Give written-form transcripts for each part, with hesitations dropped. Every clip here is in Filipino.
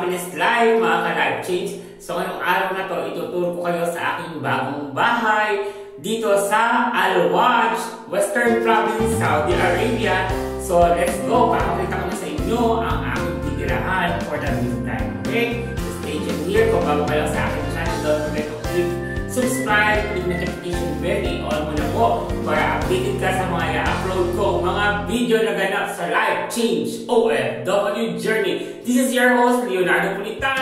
happiness life, mga ka-life change. So ngayong araw na to, ituturo ko kayo sa aking bagong bahay dito sa Al-Waj, Western Province, Saudi Arabia. So let's go, papakita ko na sa inyo ang aking titirahan for the meantime. Okay? So stay tuned here. Kung bago kayo sa aking channel, don't forget to click subscribe, click notification bell, i-on mo na po para updated ka sa mga i-upload ko mga video na ganap sa Life Change OFW Journey. This is your host, Leonardo Pulitan.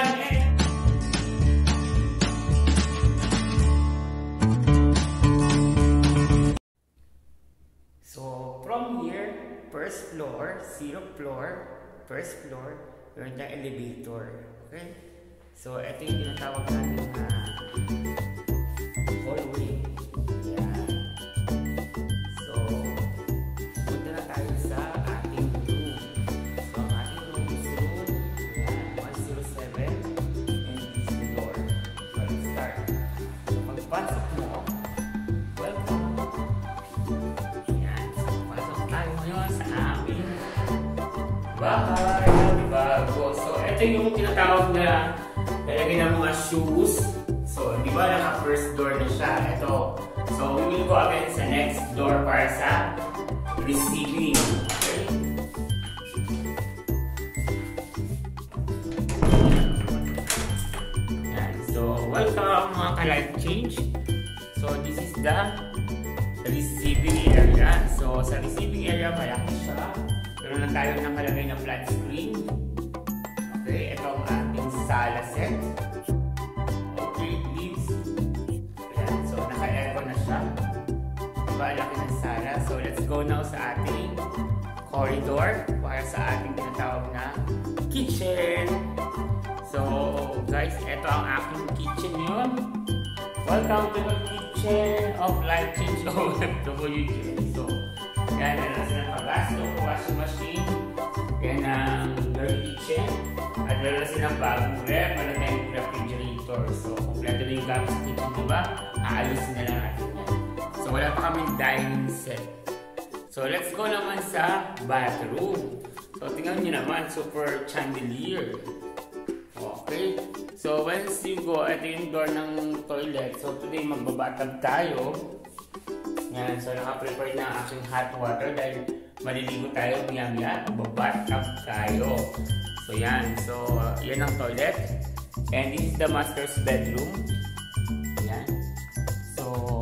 So from here, first floor, first floor, meron na elevator. Okay? So ito yung tinatawag natin na hallway. Ayan. So, punta na tayo sa ating room. So, ang ating room is room 107 and this door. So, let's start. So, pagpasok mo, welcome. Ayan. So, pasok tayo ngayon sa aming bahay na bago. So, ito yung tinatawag na lalagay ng mga shoes. So, di ba naka-first door na siya? Ito. So, we will go again sa next door para sa receiving. Okay? Yan. So, welcome mga ka-life change. So, this is the receiving area. So, sa receiving area, malaki siya. Meron na tayo nakalagay na flat screen. Okay, ito ang ating sala set. Laki ng sala. So, let's go now sa ating corridor para sa ating tinatawag na kitchen. So, guys, ito ang aking kitchen yun. Welcome to the kitchen of Life Change OFW Journey. So, yan, meron na silang pagasto, washing machine, yan ang dirty kitchen, at meron na silang bagong ref, meron na tayong refrigerator. So, kompleto na yung gamit sa kitchen, diba? Aalisin na lang natin yan. So, wala pa kaming dining set. So, let's go naman sa bathroom. So, tingnan nyo naman, super chandelier. Okay. So, once you go, ito yung door ng toilet. So, today, magbabatag tayo. Yan. So, naka-prepare na ang aking hot water dahil maliligo tayo. Maya-maya, magbabatag tayo. So, yan. So, yan ang toilet. And this is the master's bedroom. Yan. So,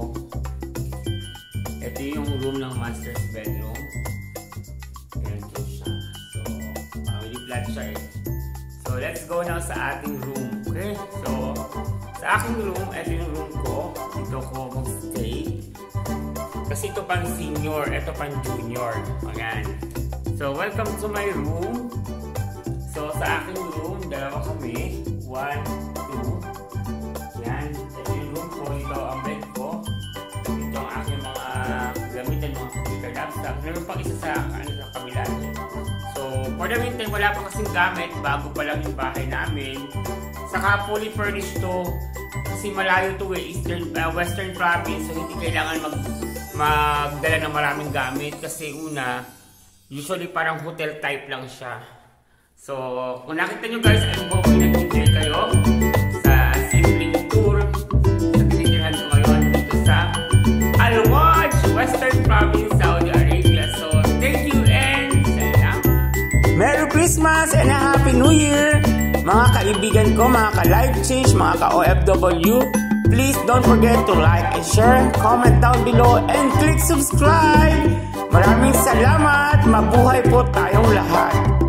ito yung room ng master's bedroom. Ayan po siya. So, family flat siya eh. So, let's go now sa ating room. Okay? So, sa aking room, ito yung room ko. Dito ko mag-stay. Kasi ito pang senior, ito pang junior. Ayan. So, welcome to my room. So, sa aking room, dalawa kami. 1, 2. Ayan. Ito yung room ko. Ito ang bed ko. Ito ang aking mga gamitan, mga computer laptop. Meron pang isa sa kabila. So, for the meantime, wala pa kasing gamit. Bago pa lang yung bahay namin. Saka fully furnished to. Kasi malayo to eh. Western Province. So, hindi kailangan magdala ng maraming gamit. Kasi una, usually parang hotel type lang siya. So, kung nakita nyo guys, I'm hoping nag-enjoy kayo sa simpleng tour sa tinitirahan ko ngayon dito sa Al-Waj, Western Province, Saudi Arabia. So, thank you and salamat! Merry Christmas and a Happy New Year! Mga kaibigan ko, mga ka-life change, mga ka-OFW, please don't forget to like and share, comment down below, and click subscribe! Maraming salamat! Mabuhay po tayong lahat!